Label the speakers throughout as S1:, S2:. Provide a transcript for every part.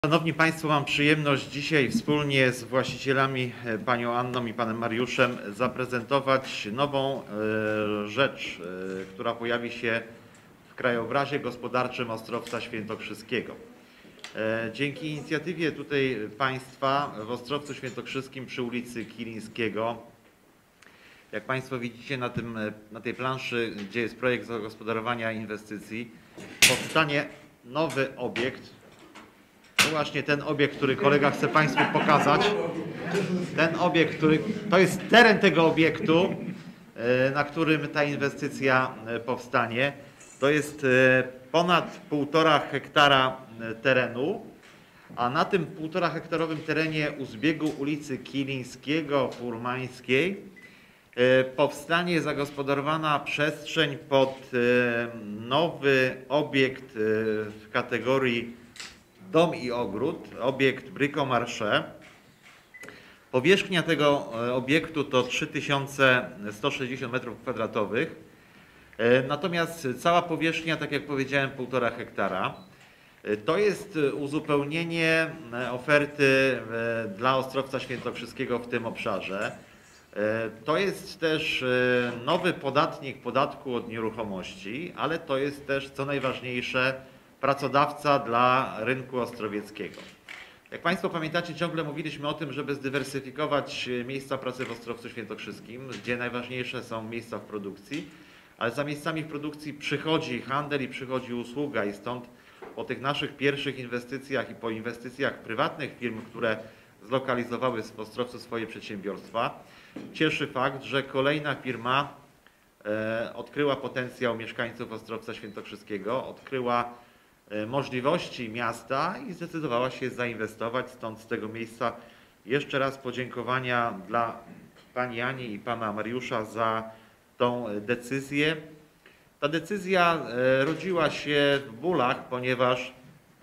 S1: Szanowni Państwo, mam przyjemność dzisiaj wspólnie z właścicielami, panią Anną i panem Mariuszem, zaprezentować nową rzecz, która pojawi się w krajobrazie gospodarczym Ostrowca Świętokrzyskiego. Dzięki inicjatywie tutaj państwa w Ostrowcu Świętokrzyskim przy ulicy Kilińskiego, jak Państwo widzicie na tej planszy, gdzie jest projekt zagospodarowania inwestycji, powstanie nowy obiekt. To właśnie ten obiekt, który kolega chce Państwu pokazać. Ten obiekt, to jest teren tego obiektu, na którym ta inwestycja powstanie. To jest ponad 1,5 hektara terenu, a na tym 1,5 hektarowym terenie u zbiegu ulicy Kilińskiego, Furmańskiej powstanie zagospodarowana przestrzeń pod nowy obiekt w kategorii dom i ogród, obiekt Brico-Marché. Powierzchnia tego obiektu to 3160 m². Natomiast cała powierzchnia, tak jak powiedziałem, 1,5 hektara. To jest uzupełnienie oferty dla Ostrowca Świętokrzyskiego w tym obszarze. To jest też nowy podatnik podatku od nieruchomości, ale to jest też, co najważniejsze, pracodawca dla rynku ostrowieckiego. Jak Państwo pamiętacie, ciągle mówiliśmy o tym, żeby zdywersyfikować miejsca pracy w Ostrowcu Świętokrzyskim, gdzie najważniejsze są miejsca w produkcji, ale za miejscami w produkcji przychodzi handel i przychodzi usługa i stąd po tych naszych pierwszych inwestycjach i po inwestycjach prywatnych firm, które zlokalizowały w Ostrowcu swoje przedsiębiorstwa, cieszy fakt, że kolejna firma odkryła potencjał mieszkańców Ostrowca Świętokrzyskiego, odkryła możliwości miasta i zdecydowała się zainwestować. Stąd z tego miejsca jeszcze raz podziękowania dla pani Ani i pana Mariusza za tą decyzję. Ta decyzja rodziła się w bólach, ponieważ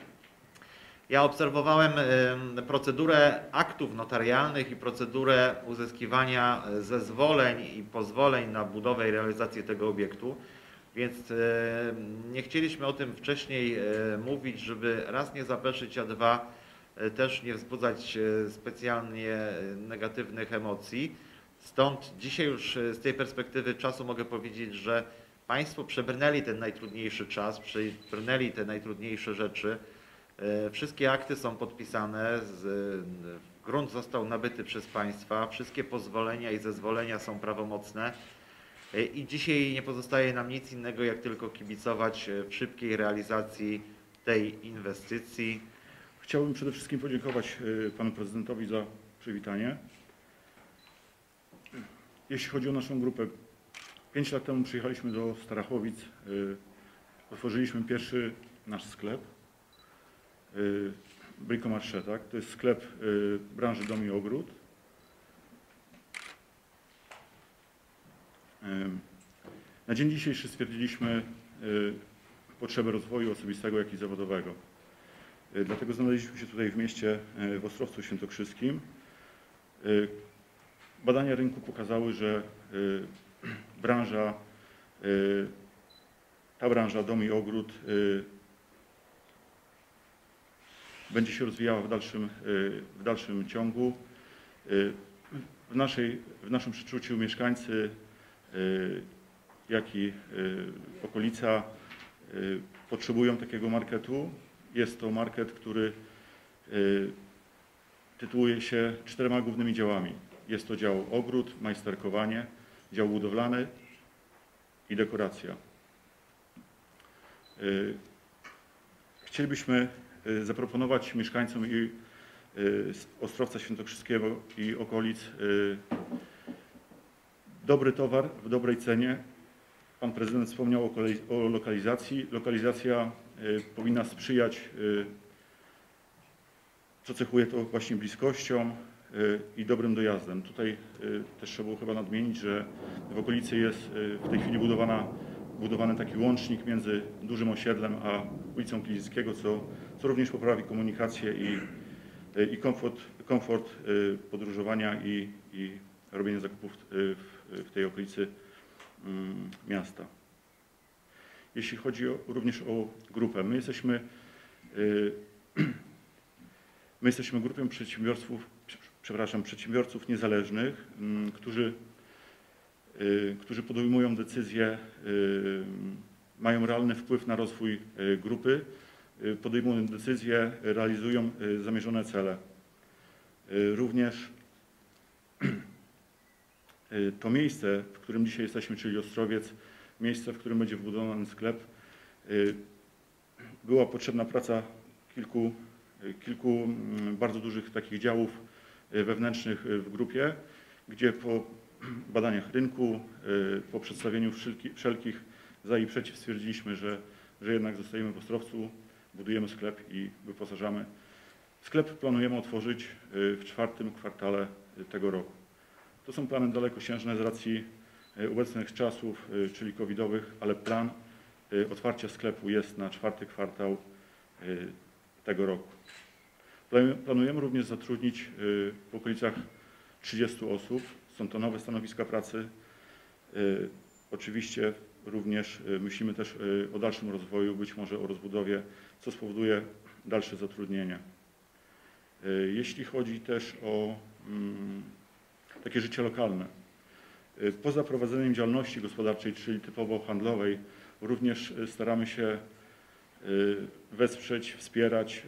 S1: ja obserwowałem procedurę aktów notarialnych i procedurę uzyskiwania zezwoleń i pozwoleń na budowę i realizację tego obiektu. Więc nie chcieliśmy o tym wcześniej mówić, żeby raz nie zapeszyć, a dwa też nie wzbudzać specjalnie negatywnych emocji. Stąd dzisiaj już z tej perspektywy czasu mogę powiedzieć, że Państwo przebrnęli ten najtrudniejszy czas, przebrnęli te najtrudniejsze rzeczy. Wszystkie akty są podpisane, grunt został nabyty przez Państwa, wszystkie pozwolenia i zezwolenia są prawomocne. I dzisiaj nie pozostaje nam nic innego, jak tylko kibicować w szybkiej realizacji tej inwestycji.
S2: Chciałbym przede wszystkim podziękować panu prezydentowi za przywitanie. Jeśli chodzi o naszą grupę, 5 lat temu przyjechaliśmy do Starachowic, otworzyliśmy pierwszy nasz sklep, Brico-Marché, tak? To jest sklep branży dom i ogród. Na dzień dzisiejszy stwierdziliśmy potrzebę rozwoju osobistego, jak i zawodowego. Dlatego znaleźliśmy się tutaj w mieście, w Ostrowcu Świętokrzyskim. Badania rynku pokazały, że ta branża dom i ogród będzie się rozwijała w dalszym ciągu. W naszym przeczuciu mieszkańcy, jak i okolica potrzebują takiego marketu. Jest to market, który tytułuje się 4 głównymi działami. Jest to dział ogród, majsterkowanie, dział budowlany i dekoracja. Chcielibyśmy zaproponować mieszkańcom i Ostrowca Świętokrzyskiego i okolic dobry towar w dobrej cenie. Pan prezydent wspomniał o lokalizacji. Lokalizacja powinna sprzyjać, co cechuje to właśnie bliskością i dobrym dojazdem. Tutaj też trzeba było chyba nadmienić, że w okolicy jest w tej chwili budowany taki łącznik między dużym osiedlem a ulicą Kilińskiego, co również poprawi komunikację i komfort podróżowania i robienia zakupów w tej okolicy miasta. Jeśli chodzi również o grupę, my jesteśmy My jesteśmy grupą przedsiębiorców niezależnych, którzy podejmują decyzje, mają realny wpływ na rozwój grupy, podejmują decyzje, realizują zamierzone cele. Również to miejsce, w którym dzisiaj jesteśmy, czyli Ostrowiec, miejsce, w którym będzie wybudowany sklep, była potrzebna praca kilku bardzo dużych takich działów wewnętrznych w grupie, gdzie po badaniach rynku, po przedstawieniu wszelkich za i przeciw stwierdziliśmy, że jednak zostajemy w Ostrowcu, budujemy sklep i wyposażamy. Sklep planujemy otworzyć w 4. kwartale tego roku. To są plany dalekosiężne z racji obecnych czasów, czyli covidowych, ale plan otwarcia sklepu jest na 4. kwartał tego roku. Planujemy również zatrudnić w okolicach 30 osób. Są to nowe stanowiska pracy. Oczywiście również myślimy też o dalszym rozwoju, być może o rozbudowie, co spowoduje dalsze zatrudnienie. Jeśli chodzi też o takie życie lokalne, poza prowadzeniem działalności gospodarczej, czyli typowo handlowej, również staramy się wesprzeć, wspierać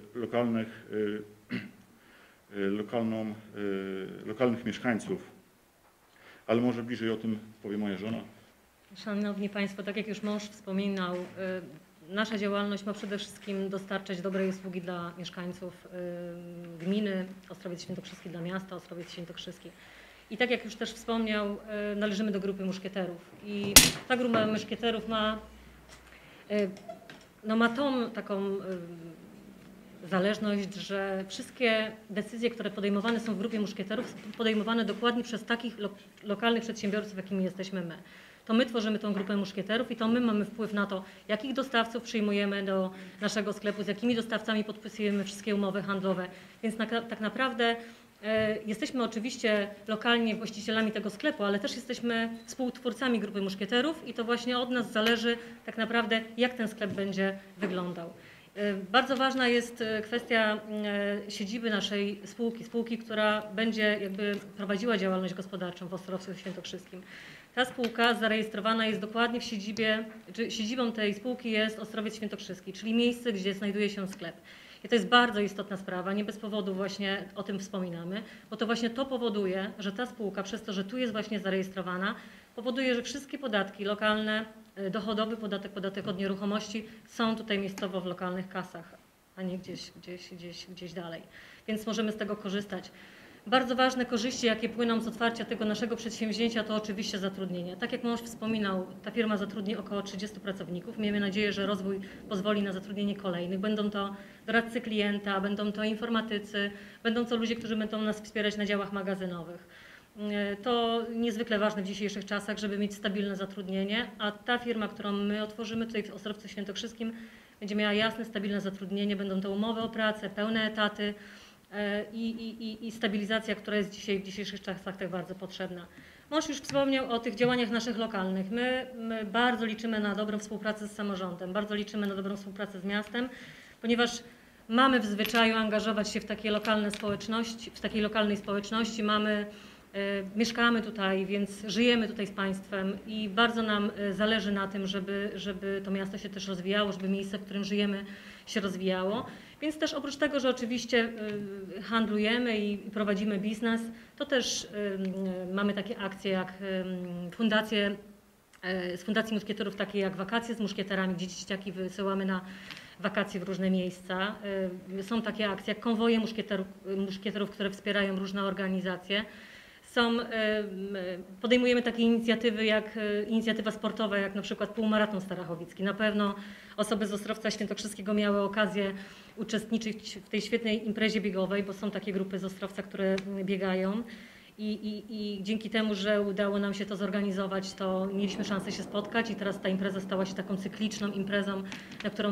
S2: lokalnych mieszkańców. Ale może bliżej o tym powie moja żona.
S3: Szanowni Państwo, tak jak już mąż wspominał, nasza działalność ma przede wszystkim dostarczać dobrej usługi dla mieszkańców gminy Ostrowiec Świętokrzyski, dla miasta Ostrowiec Świętokrzyski. I tak jak już też wspomniał, należymy do grupy muszkieterów. I ta grupa muszkieterów ma tą taką zależność, że wszystkie decyzje, które podejmowane są w grupie muszkieterów, są podejmowane dokładnie przez takich lokalnych przedsiębiorców, jakimi jesteśmy my. To my tworzymy tą grupę muszkieterów i to my mamy wpływ na to, jakich dostawców przyjmujemy do naszego sklepu, z jakimi dostawcami podpisujemy wszystkie umowy handlowe. Więc tak naprawdę jesteśmy oczywiście lokalnie właścicielami tego sklepu, ale też jesteśmy współtwórcami grupy muszkieterów i to właśnie od nas zależy tak naprawdę, jak ten sklep będzie wyglądał. Bardzo ważna jest kwestia siedziby naszej spółki, która będzie jakby prowadziła działalność gospodarczą w Ostrowcu Świętokrzyskim. Ta spółka zarejestrowana jest dokładnie w siedzibie, czy siedzibą tej spółki jest Ostrowiec Świętokrzyski, czyli miejsce, gdzie znajduje się sklep. I to jest bardzo istotna sprawa, nie bez powodu właśnie o tym wspominamy, bo to właśnie to powoduje, że ta spółka przez to, że tu jest właśnie zarejestrowana, powoduje, że wszystkie podatki lokalne, dochodowy podatek, podatek od nieruchomości są tutaj miejscowo w lokalnych kasach, a nie gdzieś dalej. Więc możemy z tego korzystać. Bardzo ważne korzyści, jakie płyną z otwarcia tego naszego przedsięwzięcia, to oczywiście zatrudnienie. Tak jak mąż wspominał, ta firma zatrudni około 30 pracowników. Miejmy nadzieję, że rozwój pozwoli na zatrudnienie kolejnych. Będą to doradcy klienta, będą to informatycy, będą to ludzie, którzy będą nas wspierać na działach magazynowych. To niezwykle ważne w dzisiejszych czasach, żeby mieć stabilne zatrudnienie, a ta firma, którą my otworzymy tutaj w Ostrowcu Świętokrzyskim, będzie miała jasne, stabilne zatrudnienie, będą to umowy o pracę, pełne etaty, i stabilizacja, która jest dzisiaj w dzisiejszych czasach tak bardzo potrzebna. Mąż już wspomniał o tych działaniach naszych lokalnych. My bardzo liczymy na dobrą współpracę z samorządem, bardzo liczymy na dobrą współpracę z miastem, ponieważ mamy w zwyczaju angażować się w takie lokalne społeczności, w takiej lokalnej społeczności, mieszkamy tutaj, więc żyjemy tutaj z państwem i bardzo nam zależy na tym, żeby to miasto się też rozwijało, żeby miejsce, w którym żyjemy, się rozwijało. Więc też oprócz tego, że oczywiście handlujemy i prowadzimy biznes, to też mamy takie akcje jak z Fundacji Muszkieterów, takie jak wakacje z muszkieterami, gdzie dzieciaki wysyłamy na wakacje w różne miejsca. Są takie akcje jak konwoje muszkieterów, które wspierają różne organizacje. Podejmujemy takie inicjatywy jak inicjatywa sportowa, jak na przykład półmaraton starachowicki. Na pewno osoby z Ostrowca Świętokrzyskiego miały okazję uczestniczyć w tej świetnej imprezie biegowej, bo są takie grupy z Ostrowca, które biegają. I dzięki temu, że udało nam się to zorganizować, to mieliśmy szansę się spotkać i teraz ta impreza stała się taką cykliczną imprezą, na którą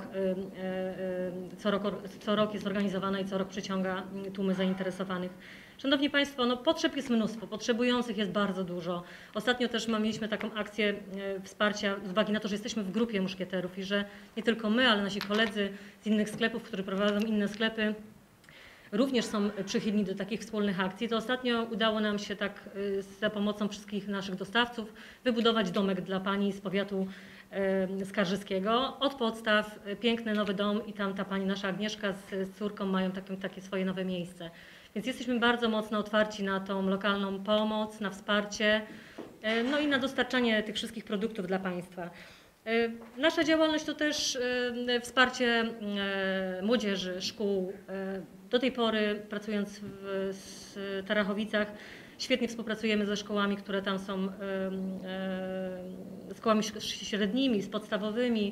S3: co rok jest organizowana i co rok przyciąga tłumy zainteresowanych. Szanowni Państwo, potrzeb jest mnóstwo, potrzebujących jest bardzo dużo. Ostatnio też mieliśmy taką akcję wsparcia z uwagi na to, że jesteśmy w grupie muszkieterów i że nie tylko my, ale nasi koledzy z innych sklepów, którzy prowadzą inne sklepy, również są przychylni do takich wspólnych akcji, to ostatnio udało nam się tak za pomocą wszystkich naszych dostawców wybudować domek dla pani z powiatu skarżyskiego. Od podstaw piękny nowy dom i tam ta pani nasza Agnieszka z córką mają takie swoje nowe miejsce. Więc jesteśmy bardzo mocno otwarci na tą lokalną pomoc, na wsparcie, no i na dostarczanie tych wszystkich produktów dla państwa. Nasza działalność to też wsparcie młodzieży, szkół. Do tej pory pracując w Starachowicach świetnie współpracujemy ze szkołami, które tam są, z szkołami średnimi, z podstawowymi.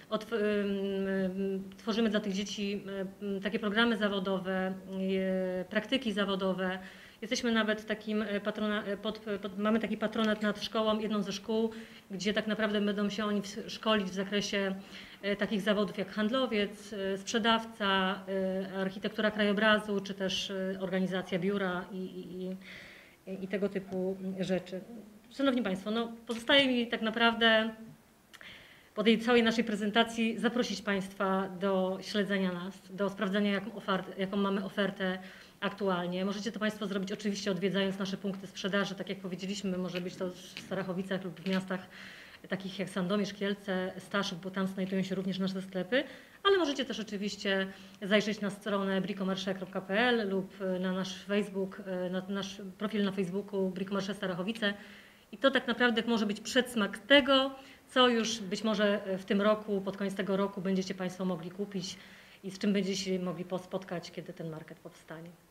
S3: Tworzymy dla tych dzieci takie programy zawodowe, praktyki zawodowe. Jesteśmy nawet takim mamy taki patronat nad szkołą, jedną ze szkół, gdzie tak naprawdę będą się oni szkolić w zakresie takich zawodów jak handlowiec, sprzedawca, architektura krajobrazu, czy też organizacja biura i tego typu rzeczy. Szanowni Państwo, no pozostaje mi tak naprawdę po tej całej naszej prezentacji zaprosić Państwa do śledzenia nas, do sprawdzenia jaką mamy ofertę aktualnie. Możecie to Państwo zrobić oczywiście odwiedzając nasze punkty sprzedaży, tak jak powiedzieliśmy, może być to w Starachowicach lub w miastach takich jak Sandomierz, Kielce, Staszów, bo tam znajdują się również nasze sklepy, ale możecie też oczywiście zajrzeć na stronę bricomarche.pl lub na nasz Facebook, na nasz profil na Facebooku Bricomarche Starachowice i to tak naprawdę może być przedsmak tego, co już być może w tym roku, pod koniec tego roku będziecie Państwo mogli kupić i z czym będziecie się mogli spotkać, kiedy ten market powstanie.